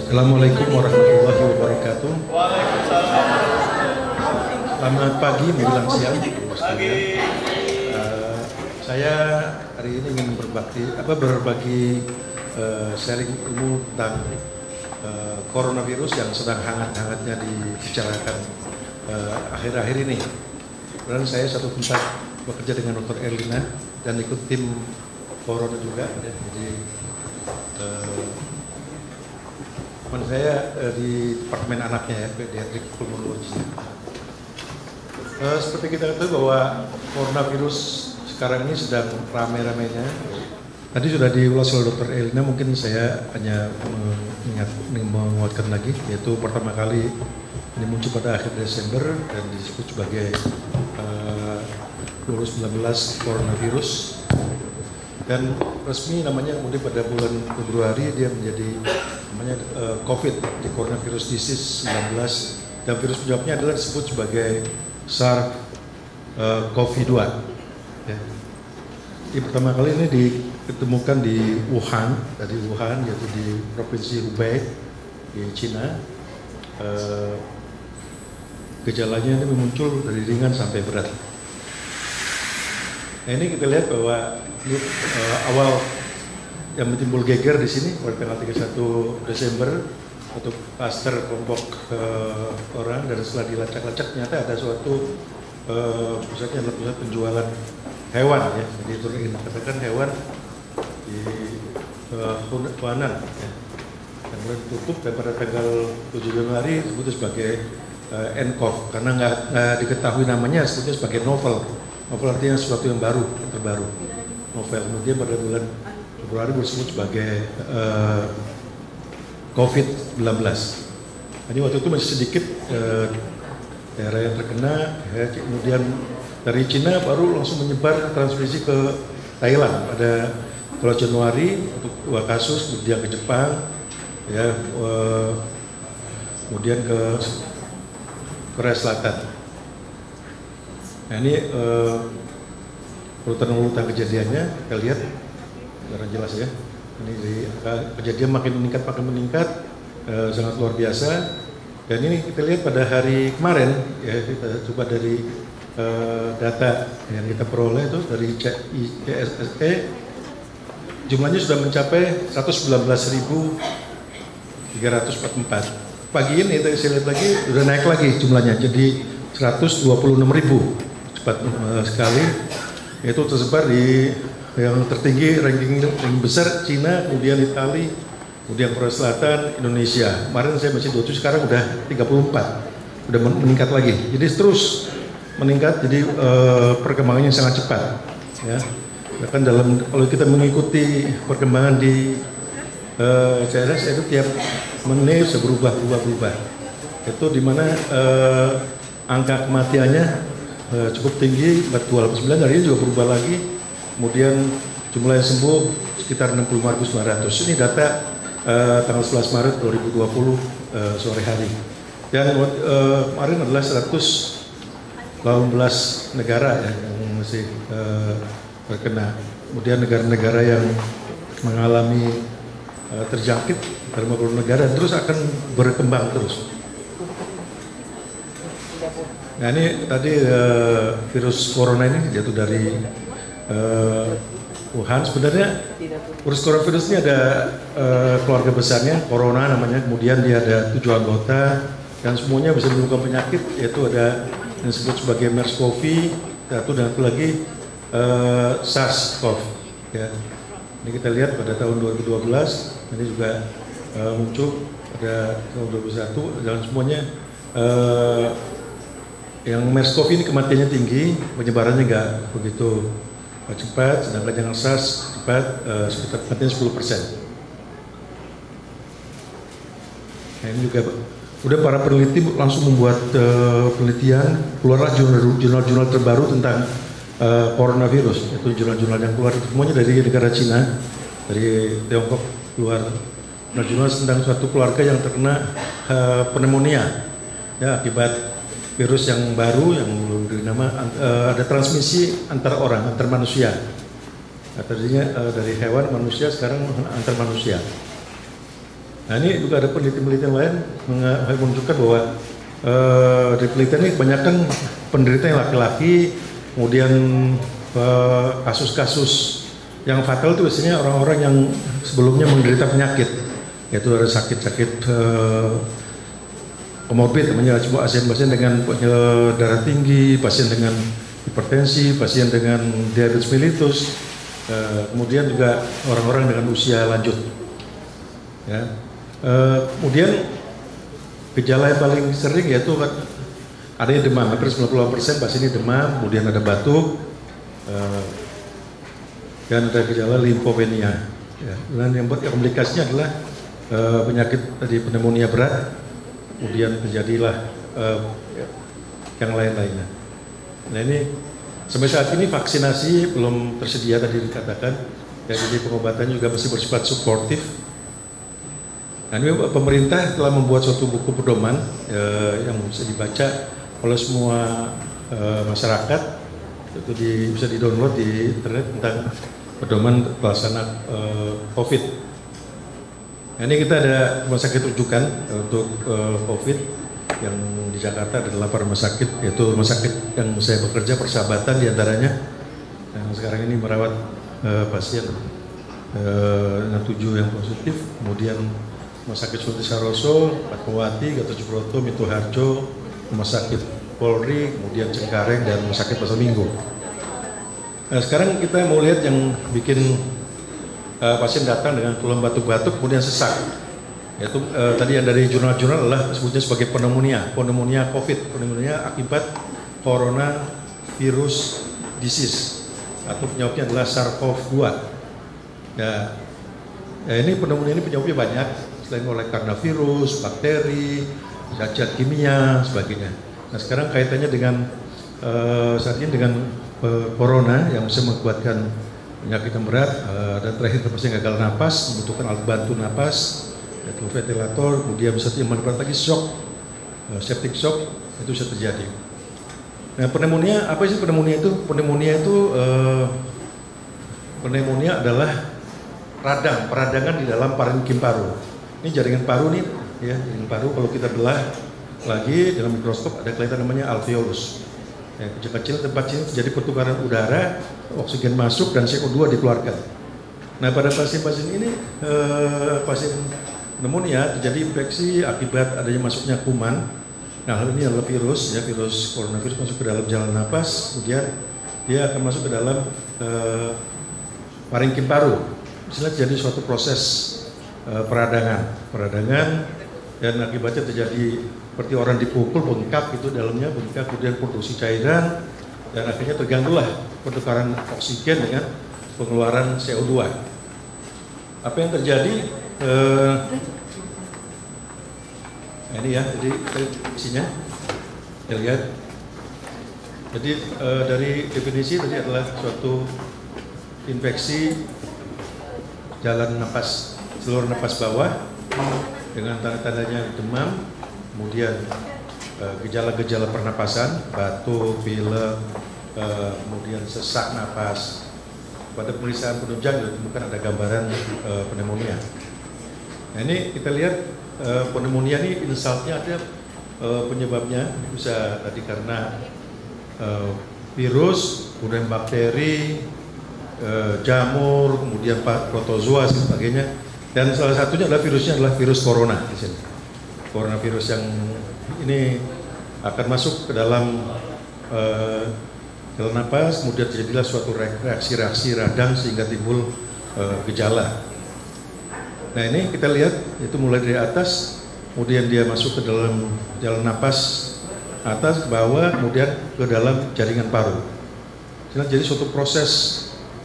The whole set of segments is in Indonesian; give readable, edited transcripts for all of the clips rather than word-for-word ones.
Assalamualaikum warahmatullahi wabarakatuh. Selamat pagi menjelang siang. Saya hari ini ingin berbagi sharing ilmu tentang coronavirus yang sedang hangat-hangatnya dibicarakan akhir-akhir ini. Dan saya satu tempat bekerja dengan Dr. Erlina dan ikut tim corona juga. Jadi teman saya di departemen anaknya ya, pediatrik pulmonologi. Seperti kita ketahui bahwa coronavirus sekarang ini sedang rame-ramenya. Tadi sudah diulas oleh Dr. Elina, mungkin saya hanya menguatkan lagi, yaitu pertama kali ini muncul pada akhir Desember dan disebut sebagai virus 19 coronavirus. Dan resmi namanya kemudian pada bulan Februari dia menjadi namanya COVID, di coronavirus disease 19, dan virus penyebabnya adalah disebut sebagai SARS-CoV-2. Ya. Ini pertama kali ini ditemukan di Wuhan, yaitu di provinsi Hubei di Cina. Gejalanya ini muncul dari ringan sampai berat. Nah, ini kita lihat bahwa awal yang timbul geger di sini pada tanggal 31 Desember untuk klaster kelompok orang, dan setelah dilacak-lacak ternyata ada suatu pusatnya adalah pusat penjualan hewan ya. Jadi itu dikatakan hewan di Huanan ya. Dan kemudian ditutup dan pada tanggal 7 Januari disebut sebagai nCoV karena nggak diketahui namanya, sebutnya sebagai novel. Novel artinya sesuatu yang baru, terbaru. Novel. Kemudian pada bulan Februari disebut sebagai COVID-19. Jadi waktu itu masih sedikit daerah yang terkena, ya, kemudian dari Cina baru langsung menyebar transmisi ke Thailand pada bulan Januari untuk 2 kasus, kemudian ke Jepang, ya, kemudian ke Korea Selatan. Nah ini urutan kejadiannya kita lihat secara jelas ya. Ini kejadian makin meningkat, sangat luar biasa. Dan ini kita lihat pada hari kemarin ya, kita coba dari data yang kita peroleh itu dari CICSSE, jumlahnya sudah mencapai 119.344. Pagi ini tadi saya lihat lagi sudah naik lagi jumlahnya jadi 126.000. Cepat sekali, yaitu tersebar di yang tertinggi ranking besar Cina, kemudian Italia, kemudian Korea Selatan, Indonesia. Kemarin saya masih 27, sekarang udah 34, udah meningkat lagi. Jadi terus meningkat, jadi perkembangannya sangat cepat. Ya, bahkan kalau kita mengikuti perkembangan di CRS itu tiap menit bisa berubah. Itu dimana angka kematiannya cukup tinggi, 429, hari ini juga berubah lagi. Kemudian jumlah yang sembuh sekitar 65.900. Ini data tanggal 11 Maret 2020 sore hari. Dan kemarin adalah 118 negara ya, yang masih terkena. Kemudian negara-negara yang mengalami terjangkit, 50 negara, terus akan berkembang terus. Nah ini tadi virus corona ini jatuh dari Wuhan. Sebenarnya virus coronavirus ini ada keluarga besarnya, corona namanya, kemudian dia ada 7 anggota dan semuanya bisa menimbulkan penyakit, yaitu ada yang disebut sebagai MERS-CoV, dan satu lagi SARS-CoV. Ya. Ini kita lihat pada tahun 2012, ini juga muncul pada tahun 2021, dan semuanya yang MERS-CoV ini kematiannya tinggi, penyebarannya nggak begitu cepat, sedangkan yang SARS cepat, sekitar kematian 10%. Nah ini juga, udah para peneliti langsung membuat penelitian, keluarlah jurnal-jurnal terbaru tentang coronavirus, yaitu jurnal-jurnal yang keluar semuanya dari negara Cina, dari Tiongkok keluar jurnal tentang suatu keluarga yang terkena pneumonia, ya akibat virus yang baru yang belum diberi nama, ada transmisi antar orang, antar manusia. Tadinya dari hewan manusia, sekarang antar manusia. Nah ini juga ada penelitian lain menunjukkan bahwa di penelitian ini kebanyakan penderita yang laki-laki, kemudian kasus-kasus yang fatal itu biasanya orang-orang yang sebelumnya menderita penyakit, yaitu ada sakit-sakit komorbid, namanya pasien-pasien dengan darah tinggi, pasien dengan hipertensi, pasien dengan diabetes mellitus, kemudian juga orang-orang dengan usia lanjut. Ya. Kemudian gejala yang paling sering yaitu adanya demam, hampir 90% pasien ini demam, kemudian ada batuk, dan ada gejala limfopenia. Ya. Dan yang komplikasinya adalah penyakit tadi pneumonia berat, kemudian terjadilah yang lain-lainnya. Nah ini sampai saat ini vaksinasi belum tersedia tadi dikatakan, ya, jadi pengobatan juga masih bersifat suportif. Nah ini pemerintah telah membuat suatu buku pedoman yang bisa dibaca oleh semua masyarakat, itu bisa di-download di internet tentang pedoman pelaksanaan COVID. Nah, ini kita ada rumah sakit rujukan untuk COVID yang di Jakarta, ada 8 rumah sakit, yaitu rumah sakit yang saya bekerja Persahabatan diantaranya, yang sekarang ini merawat pasien dengan 7 yang positif, kemudian Rumah Sakit Sultan Saroso, Fatmawati, Gatot Subroto, Minto Harjo, Rumah Sakit Polri, kemudian Cengkareng, dan Rumah Sakit Pasar Minggu. Nah, sekarang kita mau lihat yang bikin pasien datang dengan keluhan batuk-batuk kemudian sesak. Yaitu tadi yang dari jurnal-jurnal adalah sebutnya sebagai pneumonia COVID, pneumonia akibat coronavirus disease, atau penyebabnya adalah SARS-CoV-2. Ya, ini pneumonia ini penyebabnya banyak, selain oleh karena virus, bakteri, zat kimia, sebagainya. Nah sekarang kaitannya dengan saat ini dengan corona yang bisa mengakibatkan penyakit yang berat, dan terakhir terpaksa gagal napas, membutuhkan alat bantu napas, yaitu ventilator, kemudian bisa menyebabkan lagi shock, septic shock, itu bisa terjadi. Nah pneumonia, apa sih pneumonia itu? Pneumonia adalah peradangan di dalam parenkim paru. Ini jaringan paru nih, ya, jaringan paru kalau kita belah lagi dalam mikroskop ada kelihatan namanya alveolus. Ya, kecil-kecil tempat sini terjadi pertukaran udara, oksigen masuk dan CO2 dikeluarkan. Nah pada pasien-pasien ini, pasien pneumonia terjadi infeksi akibat adanya masuknya kuman. Nah hal ini adalah virus, ya, virus coronavirus masuk ke dalam jalan napas, kemudian dia akan masuk ke dalam parenkim paru. Misalnya terjadi suatu proses peradangan, dan akibatnya terjadi seperti orang dipukul, bengkak itu dalamnya, bengkak, kemudian produksi cairan, dan akhirnya terganggulah pertukaran oksigen dengan pengeluaran CO2. Apa yang terjadi? Ini ya, jadi isinya kita lihat. Jadi dari definisi tadi adalah suatu infeksi jalan napas, seluruh napas bawah dengan tanda-tandanya demam, kemudian gejala-gejala pernapasan, batuk, pilek, kemudian sesak napas. Pada pemeriksaan penunjang ditemukan ada gambaran pneumonia. Nah ini kita lihat pneumonia ini insaltnya ada penyebabnya bisa tadi karena virus, kemudian bakteri, jamur, kemudian protozoa dan sebagainya. Dan salah satunya adalah virusnya adalah virus corona di sini. Coronavirus yang ini akan masuk ke dalam jalan napas, kemudian terjadilah suatu reaksi-reaksi radang sehingga timbul gejala. Nah ini kita lihat itu mulai dari atas, kemudian dia masuk ke dalam jalan napas atas, bawah, kemudian ke dalam jaringan paru. Jadi suatu proses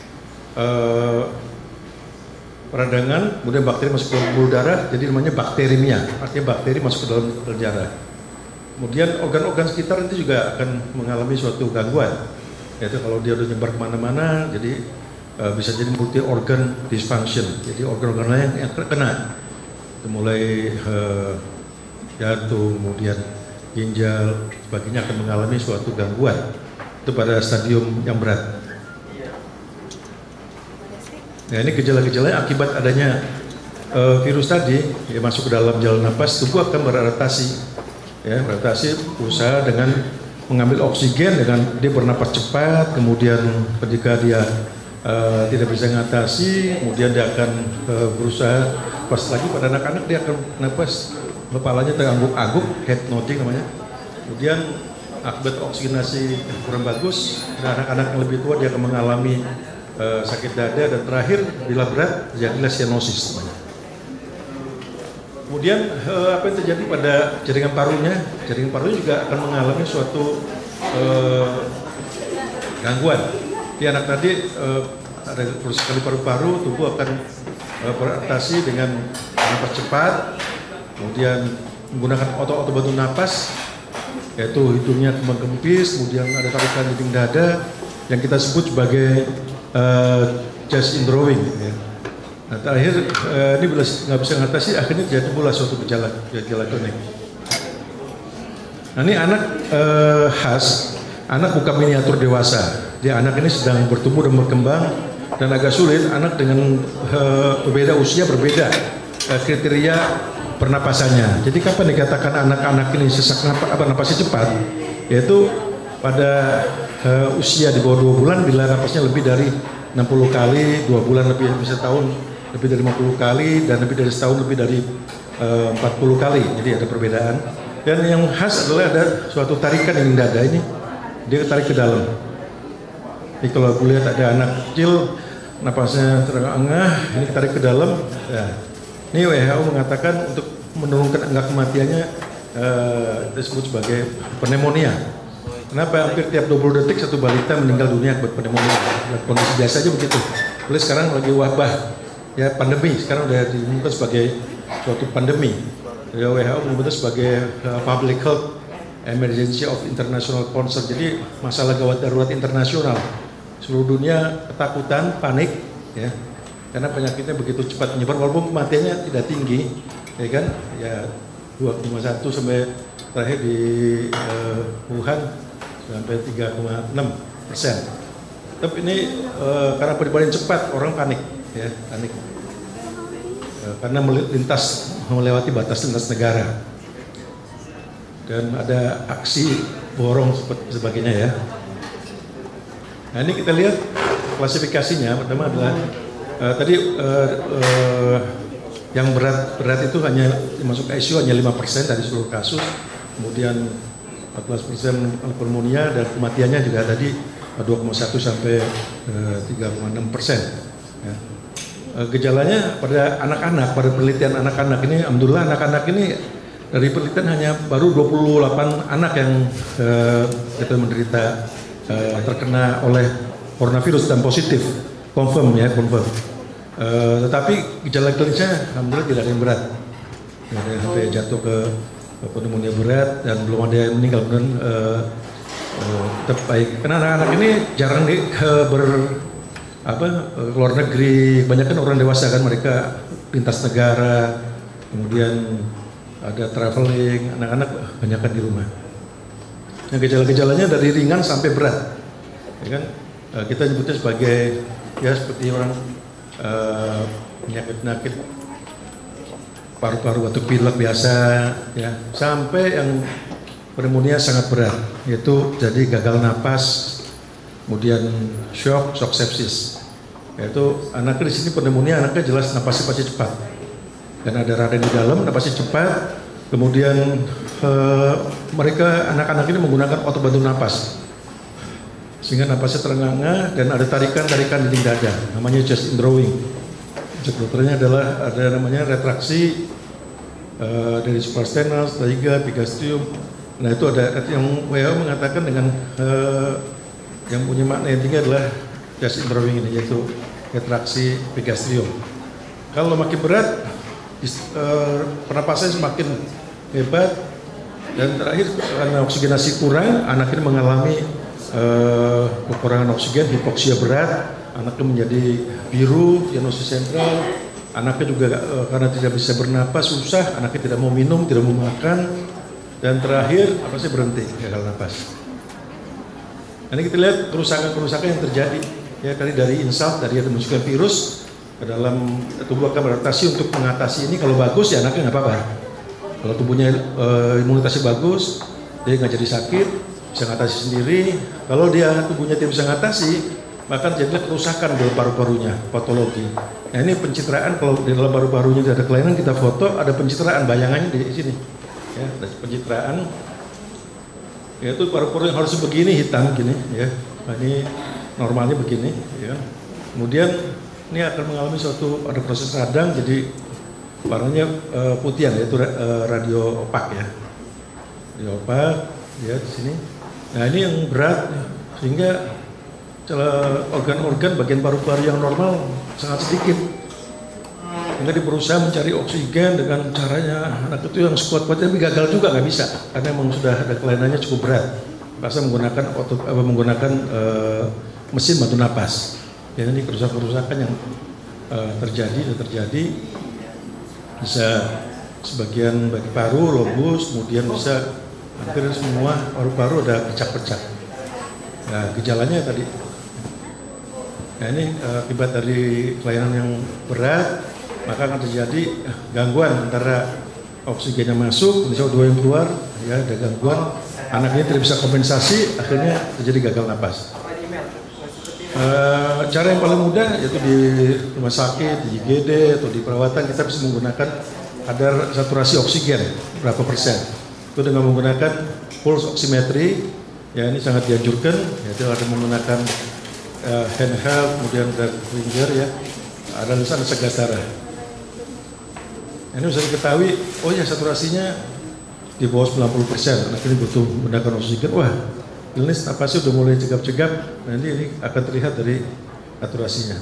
peradangan, kemudian bakteri masuk ke pembuluh darah, jadi namanya bakterimia, artinya bakteri masuk ke dalam darah. Kemudian organ-organ sekitar nanti juga akan mengalami suatu gangguan, yaitu kalau dia udah nyebar kemana-mana, jadi bisa jadi multi organ dysfunction, jadi organ-organ lain yang kena, itu mulai jantung, kemudian ginjal, sebagainya akan mengalami suatu gangguan, itu pada stadium yang berat. Nah ini gejala-gejalanya akibat adanya virus tadi ya masuk ke dalam jalan napas, tubuh akan beradaptasi, ya beradaptasi berusaha dengan mengambil oksigen dengan dia bernapas cepat, kemudian ketika dia tidak bisa mengatasi, kemudian dia akan berusaha pas lagi pada anak-anak dia akan napas kepalanya terangguk-angguk, head nodding namanya. Kemudian akibat oksigenasi kurang bagus, dan anak-anak yang lebih tua dia akan mengalami sakit dada, dan terakhir bila berat terjadilah sianosis namanya. Kemudian apa yang terjadi pada jaringan parunya? Jaringan parunya juga akan mengalami suatu gangguan. Di anak tadi ada kerusakan di paru-paru, tubuh akan beradaptasi dengan napas cepat, kemudian menggunakan otot-otot bantu napas, yaitu hidungnya kembang kempis, kemudian ada tarikan dinding dada yang kita sebut sebagai chest indrawing. Ya. Nah, terakhir ini bila nggak bisa mengatasi, akhirnya jadi pula suatu gejala klinik. Nah, ini anak khas, anak bukan miniatur dewasa. Dia anak ini sedang bertumbuh dan berkembang dan agak sulit. Anak dengan berbeda usia, berbeda kriteria pernapasannya. Jadi kapan dikatakan anak-anak ini sesak napasnya cepat? Yaitu pada usia di bawah 2 bulan bila napasnya lebih dari 60 kali, 2 bulan lebih bisa tahun lebih dari 50 kali, dan lebih dari setahun lebih dari 40 kali. Jadi ada perbedaan. Dan yang khas adalah ada suatu tarikan yang dada ini, dia tarik ke dalam. Jadi kalau aku lihat ada anak kecil napasnya terengah-engah, ini tarik ke dalam. Ya. Ini WHO mengatakan untuk menurunkan angka kematiannya disebut sebagai pneumonia. Kenapa? Hampir tiap 20 detik satu balita meninggal dunia akibat pneumonia. Kondisi biasa aja begitu. Boleh sekarang lagi wabah, ya pandemi. Sekarang udah diumumkan sebagai suatu pandemi. Ya, WHO menyebutnya sebagai public health emergency of international concern. Jadi masalah gawat darurat internasional. Seluruh dunia ketakutan, panik, ya. Karena penyakitnya begitu cepat menyebar, walaupun kematiannya tidak tinggi, ya kan? Ya 2,1 sampai terakhir di Wuhan sampai 3,6%. Tapi ini karena penyebaran cepat, orang panik, ya panik. Karena melewati batas lintas negara. Dan ada aksi borong seperti sebagainya, ya. Nah, ini kita lihat klasifikasinya. Pertama adalah yang berat itu hanya masuk ICU hanya 5% dari seluruh kasus. Kemudian 14% pneumonia, dan kematiannya juga tadi 2,1 sampai 3,6%. Ya. Gejalanya pada anak-anak, pada penelitian anak-anak ini, alhamdulillah anak-anak ini dari penelitian hanya baru 28 anak yang kita menderita terkena oleh coronavirus dan positif, confirm. Tetapi gejala klinisnya alhamdulillah tidak ada yang berat, tidak ada yang sampai jatuh ke pneumonia berat, dan belum ada yang meninggal. Kemudian tetap baik. Karena anak-anak ini jarang keluar negeri, banyak kan orang dewasa kan, mereka lintas negara, kemudian ada traveling, anak-anak banyak kan di rumah. Nah, gejala-gejalanya dari ringan sampai berat, ya kan? Kita nyebutnya sebagai ya seperti orang penyakit paru-paru batuk pilek biasa, ya, sampai yang pneumonia sangat berat, yaitu jadi gagal napas, kemudian shock sepsis. Yaitu anaknya di sini pneumonia, anaknya jelas napasnya pasti cepat, dan ada radang di dalam, napasnya cepat. Kemudian mereka anak-anak ini menggunakan otot bantu napas, sehingga napasnya terengah-engah, dan ada tarikan dinding dada, namanya chest indrawing. Dokternya adalah ada namanya retraksi dari suprasternal, staiga, epigastrium. Nah, itu ada yang WHO mengatakan dengan yang punya makna yang tinggi adalah chest indrawing ini, yaitu retraksi epigastrium. Kalau makin berat, pernapasannya semakin hebat, dan terakhir karena oksigenasi kurang, anak ini mengalami kekurangan oksigen, hipoksia berat, anaknya menjadi biru, cianosis sentral, anaknya juga karena tidak bisa bernapas, susah, anaknya tidak mau minum, tidak mau makan, dan terakhir berhenti gagal napas. Ini kita lihat kerusakan-kerusakan yang terjadi, ya, tadi dari insult, dari ada masukkan virus, ke dalam tubuh akan beradaptasi untuk mengatasi ini. Kalau bagus ya anaknya nggak apa-apa. Kalau tubuhnya imunitasnya bagus, dia nggak jadi sakit, bisa ngatasi sendiri. Kalau dia tubuhnya tidak bisa ngatasi, maka jadinya kerusakan dalam paru-parunya, patologi. Nah ini pencitraan, kalau di dalam paru-parunya ada kelainan kita foto, ada pencitraan bayangannya di sini. Ya, ada pencitraan. Yaitu paru-paru yang harusnya begini hitam gini, ya. Nah, ini normalnya begini, ya. Kemudian ini akan mengalami suatu ada proses radang, jadi warnanya putihan, yaitu radio opak ya. Radio opak, ya di sini. Nah ini yang berat, sehingga organ-organ bagian paru-paru yang normal sangat sedikit. Sehingga dia berusaha mencari oksigen dengan caranya anak itu yang sekuat-kuatnya, tapi gagal juga, nggak bisa karena memang sudah ada kelainannya cukup berat. Masa menggunakan mesin bantu napas. Ya, ini kerusakan-kerusakan yang terjadi bisa sebagian bagi paru lobus, kemudian bisa hampir semua paru-paru ada pecah-pecah. Nah gejalanya tadi. Nah ini akibat dari kelainan yang berat, maka akan terjadi gangguan antara oksigen yang masuk, CO2 yang keluar, ya ada gangguan, anaknya tidak bisa kompensasi, akhirnya terjadi gagal napas. Cara yang paling mudah yaitu di rumah sakit, di IGD atau di perawatan kita bisa menggunakan kadar saturasi oksigen berapa persen. Itu dengan menggunakan pulse oximetry, ya ini sangat dianjurkan, yaitu ada menggunakan handheld, kemudian dari finger ya, ada tulisan segas darah. Ini bisa diketahui, oh ya saturasinya di bawah 90%, akhirnya butuh menggunakan oksigen. Wah, ini napasnya udah mulai cegap-cegap, nanti ini akan terlihat dari saturasinya.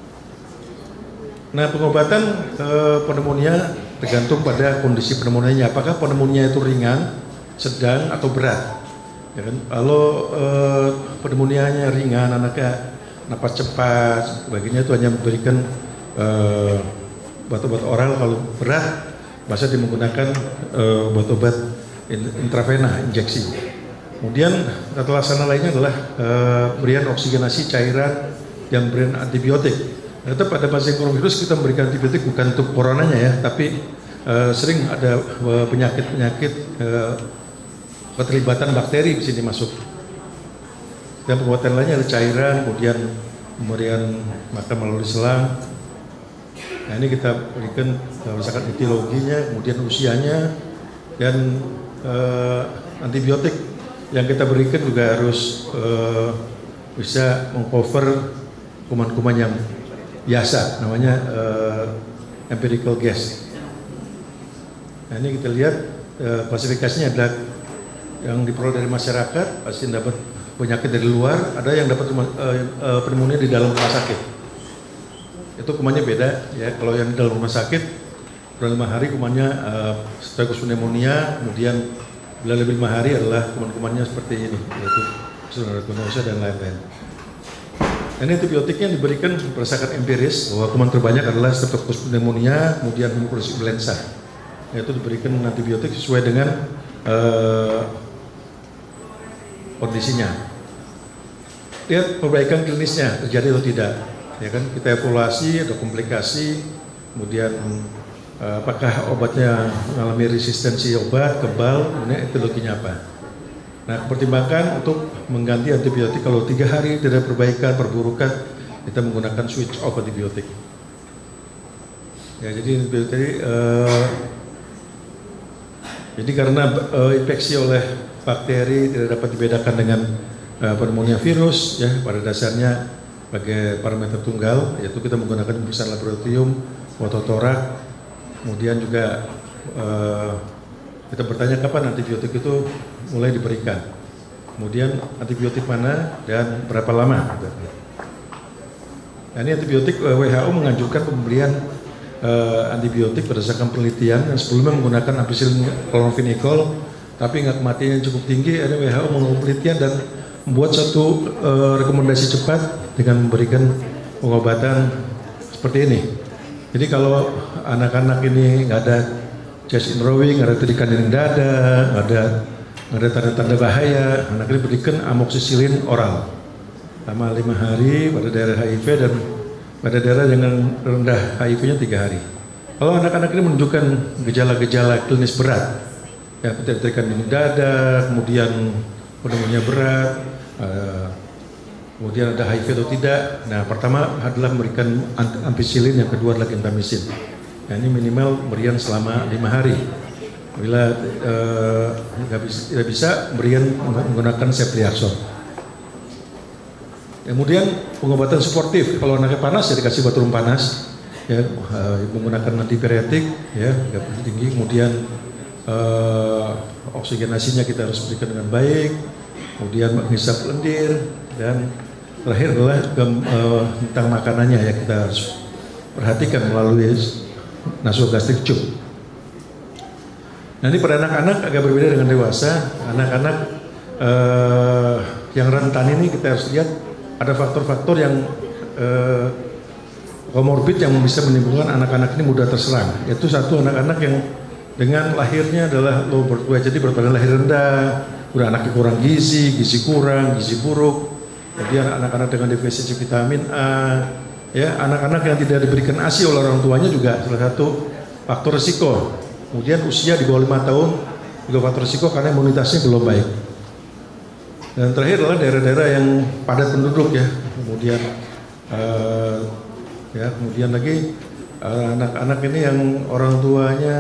Nah, pengobatan pneumonia tergantung pada kondisi pneumonia. Apakah pneumonia itu ringan, sedang, atau berat? Ya kan? Kalau pneumonia-nya ringan, anaknya napas cepat, sebagainya itu hanya memberikan obat-obat oral. Kalau berat, masa dia menggunakan obat-obat intravena, injeksi. Kemudian tata laksana lainnya adalah berian oksigenasi cairan dan berian antibiotik. Tetap pada pasien coronavirus kita memberikan antibiotik bukan untuk coronanya ya, tapi sering ada penyakit-penyakit keterlibatan bakteri di sini masuk. Dan pengobatan lainnya ada cairan, kemudian pemberian makan melalui selang. Nah ini kita berikan berdasarkan etiologinya, kemudian usianya, dan antibiotik yang kita berikan juga harus bisa mengcover kuman-kuman yang biasa, namanya empirical guess. Nah ini kita lihat klasifikasinya ada yang diperoleh dari masyarakat, pasien dapat penyakit dari luar, ada yang dapat pneumonia di dalam rumah sakit. Itu kumannya beda ya. Kalau yang di dalam rumah sakit dalam 5 hari kumannya Staphylococcus pneumonia, kemudian bila lebih 5 hari adalah kuman-kumannya seperti ini, yaitu Pseudomonas dan lain-lain. Ini antibiotiknya diberikan berdasarkan empiris bahwa kuman terbanyak adalah Staphylococcus pneumonia, kemudian Pneumococcal influenza. Yaitu diberikan antibiotik sesuai dengan kondisinya. Lihat perbaikan klinisnya terjadi atau tidak. Ya kan, kita evaluasi ada komplikasi, kemudian apakah obatnya mengalami resistensi obat, kebal, kemudian etiologinya apa. Nah, pertimbangkan untuk mengganti antibiotik kalau 3 hari tidak perbaikan, perburukan, kita menggunakan switch off antibiotik. Ya, jadi antibiotik jadi karena infeksi oleh bakteri tidak dapat dibedakan dengan pneumonia virus, ya pada dasarnya sebagai parameter tunggal, yaitu kita menggunakan pemeriksaan laboratorium, fototorak, kemudian juga kita bertanya kapan antibiotik itu mulai diberikan, kemudian antibiotik mana dan berapa lama. Nah, ini antibiotik WHO menganjurkan pemberian antibiotik berdasarkan penelitian yang sebelumnya menggunakan ampicillin chlorvinicol, tapi ingat kematian yang cukup tinggi. Ada WHO melakukan penelitian dan membuat satu rekomendasi cepat dengan memberikan pengobatan seperti ini. Jadi kalau anak-anak ini nggak ada chest inrowing, nggak ada tedikan dinding dada, nggak ada tanda-tanda bahaya, anak ini berikan amoxicillin oral selama 5 hari pada daerah HIV dan pada daerah yang rendah HIV-nya 3 hari. Kalau anak-anak ini menunjukkan gejala-gejala klinis berat, ya keterikan di dada, kemudian pneumonia berat, kemudian ada HIV atau tidak. Nah, pertama adalah memberikan ampicillin, yang kedua adalah gentamicin. Nah, ini minimal berian selama 5 hari. Bila tidak bisa, berian menggunakan ceftriaxone. Kemudian pengobatan suportif, kalau anaknya panas ya dikasih batu panas, ya menggunakan antipiretik, ya tinggi. Kemudian oksigenasinya kita harus berikan dengan baik. Kemudian menghisap lendir, dan terakhir adalah tentang makanannya, ya kita harus perhatikan melalui nasogastrik tube. Nah, ini pada anak-anak agak berbeda dengan dewasa. Anak-anak yang rentan ini kita harus lihat ada faktor-faktor yang komorbid yang bisa menimbulkan anak-anak ini mudah terserang. Yaitu satu, anak-anak yang dengan lahirnya adalah low birth weight, jadi berat badan lahir rendah, udah anaknya kurang gizi kurang, gizi buruk. Kemudian anak-anak dengan defisisi vitamin A, ya anak-anak yang tidak diberikan ASI oleh orang tuanya juga salah satu faktor risiko. Kemudian usia di bawah 5 tahun juga faktor risiko karena imunitasnya belum baik. Dan terakhir adalah daerah-daerah yang padat penduduk, ya. Kemudian kemudian lagi anak-anak ini yang orang tuanya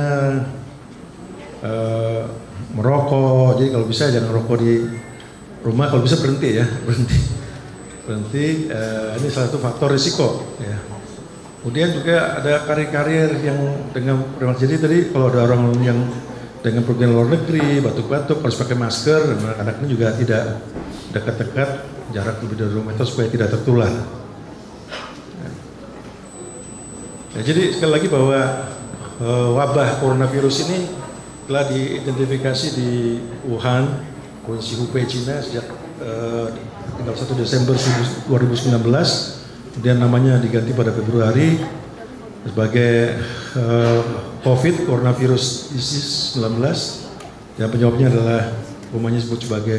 merokok, jadi kalau bisa jangan rokok di rumah, kalau bisa berhenti, ya berhenti. Ini salah satu faktor risiko, ya. Kemudian juga ada karir-karir yang dengan jadi tadi kalau ada orang yang dengan pergian luar negeri, batuk-batuk, harus pakai masker, dan anak-anak ini juga tidak dekat-dekat, jarak lebih dari 2 meter supaya tidak tertular. Ya, jadi sekali lagi bahwa wabah coronavirus ini telah diidentifikasi di Wuhan, provinsi Hubei, Cina sejak tanggal 1 Desember 2019, kemudian namanya diganti pada Februari sebagai COVID, coronavirus disease 19, yang penyebabnya adalah umumnya disebut sebagai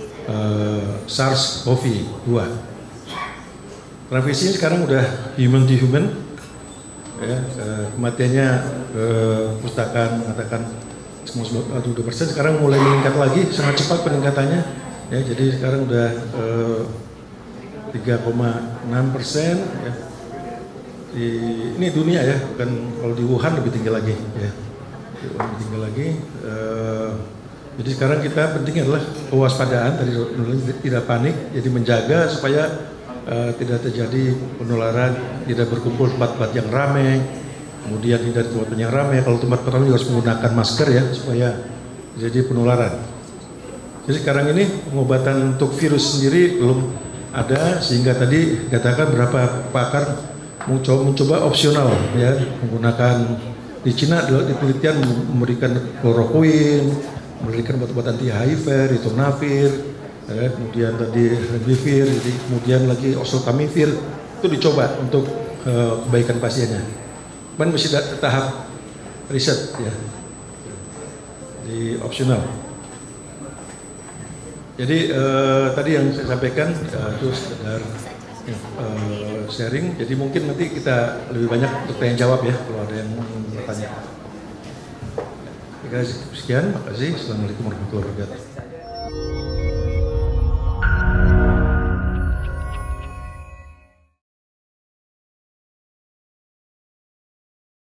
SARS-CoV-2. Transmisi sekarang udah human to human, ya, kematiannya pustakaan mengatakan 2%, sekarang mulai meningkat lagi, sangat cepat peningkatannya, ya, jadi sekarang udah 3,6%, ya. Ini dunia, ya, bukan kalau di Wuhan lebih tinggi lagi, ya, lebih tinggi lagi. Jadi sekarang kita penting adalah kewaspadaan, tadi tidak panik, jadi menjaga supaya tidak terjadi penularan, tidak berkumpul tempat-tempat yang ramai, kemudian tidak tempat yang ramai. Kalau tempat ramai harus menggunakan masker, ya, supaya terjadi penularan. Jadi sekarang ini pengobatan untuk virus sendiri belum ada, sehingga tadi katakan berapa pakar mencoba opsional, ya, menggunakan di Cina di penelitian memberikan chloroquine, memberikan obat-obat anti HIV, ritonavir, ya, kemudian tadi remdesivir, jadi kemudian lagi oseltamivir, itu dicoba untuk kebaikan pasiennya. Cuman masih tahap riset, ya, di opsional. Jadi tadi yang saya sampaikan itu sekedar sharing, jadi mungkin nanti kita lebih banyak untuk tanya jawab, ya, kalau ada yang bertanya. Sekian, makasih. Assalamualaikum warahmatullahi wabarakatuh.